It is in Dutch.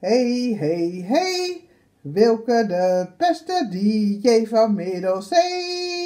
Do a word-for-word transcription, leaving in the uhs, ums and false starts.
Hey, hey, hey, Wilke de beste D J van Middelzee.